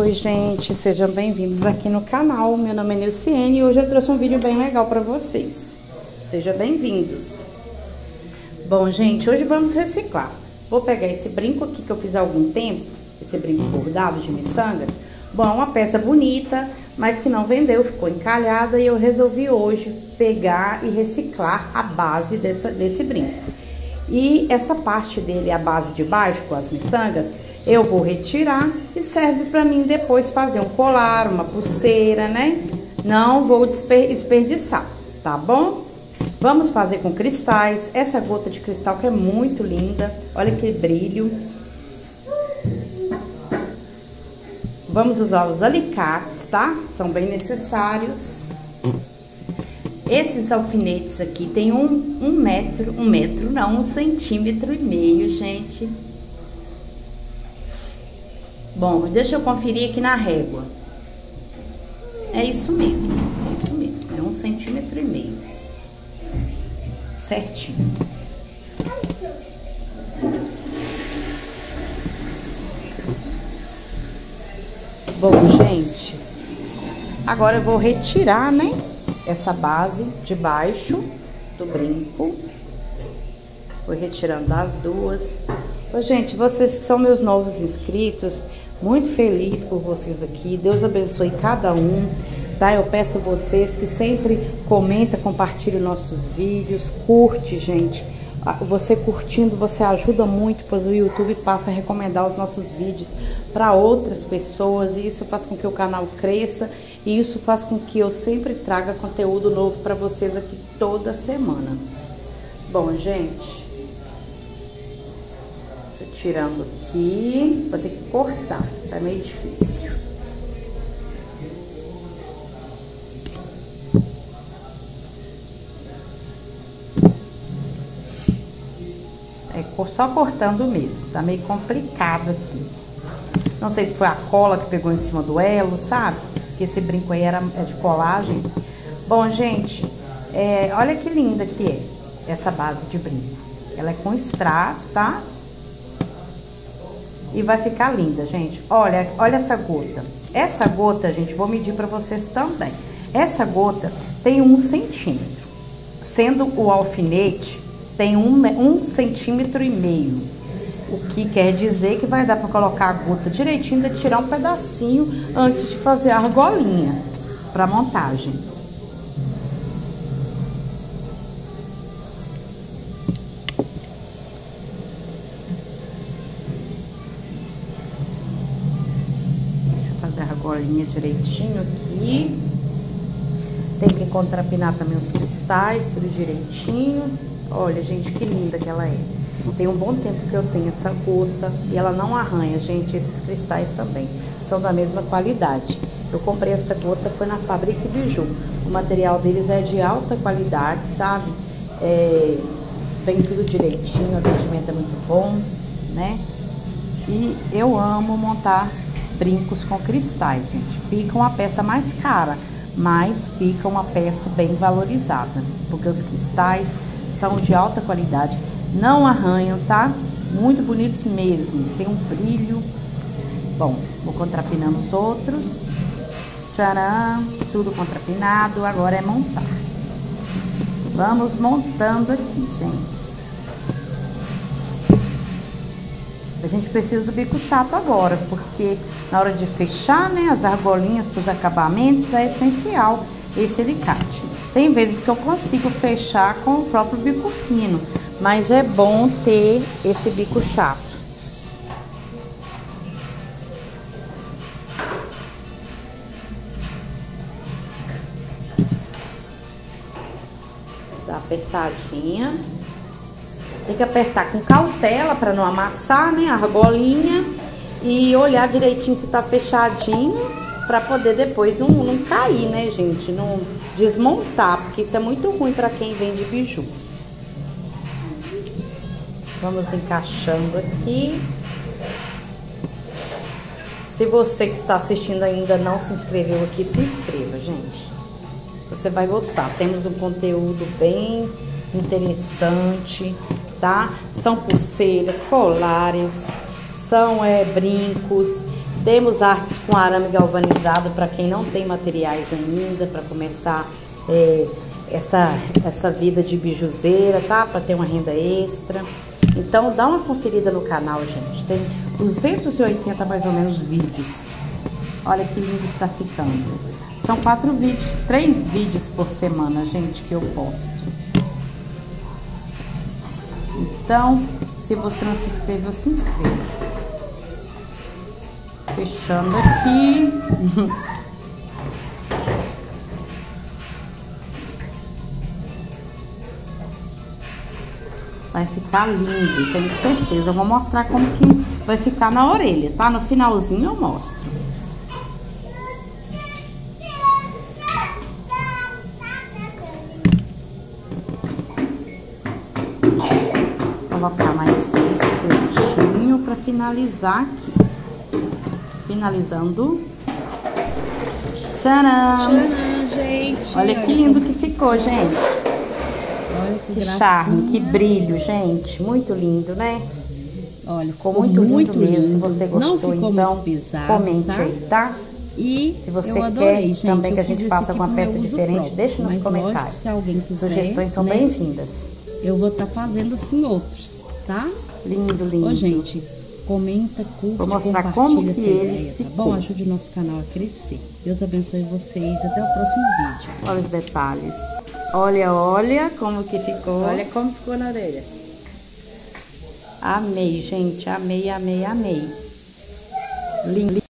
Oi gente, sejam bem-vindos aqui no canal. Meu nome é Nilciene e hoje eu trouxe um vídeo bem legal para vocês. Sejam bem-vindos. Bom gente, hoje vamos reciclar. Vou pegar esse brinco aqui que eu fiz há algum tempo, esse brinco bordado de miçangas. Bom, é uma peça bonita, mas que não vendeu, ficou encalhada e eu resolvi hoje pegar e reciclar a base desse brinco. E essa parte dele, a base de baixo com as miçangas, eu vou retirar e serve para mim depois fazer um colar, uma pulseira, né? Não vou desperdiçar, tá bom? Vamos fazer com cristais. Essa gota de cristal que é muito linda. Olha que brilho. Vamos usar os alicates, tá? São bem necessários. Esses alfinetes aqui tem um centímetro e meio, gente. Bom, deixa eu conferir aqui na régua. É isso mesmo, é 1,5 centímetros. Certinho. Bom, gente, agora eu vou retirar, né, essa base de baixo do brinco. Vou retirando as duas. Ô, gente, vocês que são meus novos inscritos, muito feliz por vocês aqui. Deus abençoe cada um, tá? Eu peço a vocês que sempre comenta, compartilhe nossos vídeos, curte, gente. Você curtindo, você ajuda muito, pois o YouTube passa a recomendar os nossos vídeos para outras pessoas e isso faz com que o canal cresça e isso faz com que eu sempre traga conteúdo novo para vocês aqui toda semana. Bom, gente, tô tirando aqui, vou ter que cortar, tá meio difícil. Só cortando mesmo, tá meio complicado aqui. Não sei se foi a cola que pegou em cima do elo, sabe? Porque esse brinco aí é de colagem. Bom, gente, olha que linda que é essa base de brinco. Ela é com strass, tá? E vai ficar linda, gente. Olha essa gota. Essa gota, gente, vou medir pra vocês também. Essa gota tem 1 centímetro. Sendo o alfinete tem 1,5 centímetro. O que quer dizer que vai dar para colocar a gota direitinho, de tirar um pedacinho antes de fazer a argolinha para montagem. Deixa eu fazer a argolinha direitinho aqui. Tem que contrapinar também os cristais, tudo direitinho. Olha, gente, que linda que ela é. Tem um bom tempo que eu tenho essa gota e ela não arranha, gente. Esses cristais também são da mesma qualidade. Eu comprei essa gota, foi na Fábrica Biju. O material deles é de alta qualidade, sabe? Vem tudo direitinho, o atendimento é muito bom, né? E eu amo montar brincos com cristais, gente. Fica uma peça mais cara, mas fica uma peça bem valorizada, porque os cristais são de alta qualidade, não arranham, tá? Muito bonitos mesmo, tem um brilho. Bom, vou contrapinando os outros. Tcharam, tudo contrapinado, agora é montar. Vamos montando aqui, gente. A gente precisa do bico chato agora, porque na hora de fechar, né, as argolinhas para os acabamentos é essencial esse alicate. Tem vezes que eu consigo fechar com o próprio bico fino, mas é bom ter esse bico chato. Dá apertadinha. Tem que apertar com cautela para não amassar, né, a argolinha e olhar direitinho se tá fechadinho, para poder depois não cair, né, gente? Não desmontar, porque isso é muito ruim para quem vende biju. Vamos encaixando aqui. Se você que está assistindo ainda não se inscreveu aqui, se inscreva, gente. Você vai gostar. Temos um conteúdo bem interessante, tá? São pulseiras, colares, são brincos. Temos artes com arame galvanizado para quem não tem materiais ainda, para começar essa vida de bijuzeira, tá? Para ter uma renda extra. Então dá uma conferida no canal, gente. Tem 280 mais ou menos vídeos. Olha que lindo que tá ficando. São 4 vídeos, 3 vídeos por semana, gente, que eu posto. Então, se você não se inscreveu, se inscreva. Fechando aqui. Vai ficar lindo, tenho certeza. Eu vou mostrar como que vai ficar na orelha, tá? No finalzinho eu mostro. Vou colocar mais esse cantinho para finalizar aqui. Finalizando. Tcharam! Tcharam, gente! Olha que lindo que ficou, gente. Olha que charme, que brilho, gente. Muito lindo, né? Olha, ficou muito lindo mesmo. Se você gostou, não ficou então muito pesado, comente tá? aí, tá? E se você eu adorei, quer gente, também que a gente faça alguma peça diferente, próprio, deixe nos comentários. Lógico, se alguém quiser, sugestões são bem-vindas. Eu vou estar fazendo assim outros, tá? Lindo, lindo. Ô, gente, comenta, curte, vou mostrar compartilha como que essa ele ideia, ficou. Tá bom? Ajude o nosso canal a crescer. Deus abençoe vocês. Até o próximo vídeo. Olha os detalhes. Olha, olha como que ficou. Olha como ficou na orelha. Amei, gente. Amei, amei, amei. Lindo.